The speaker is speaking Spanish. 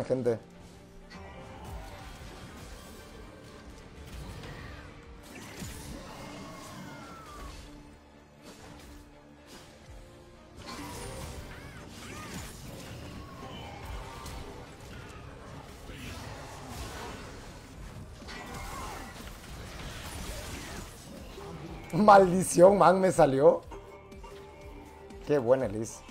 gente. Maldición, man, me salió. Qué buena Elise.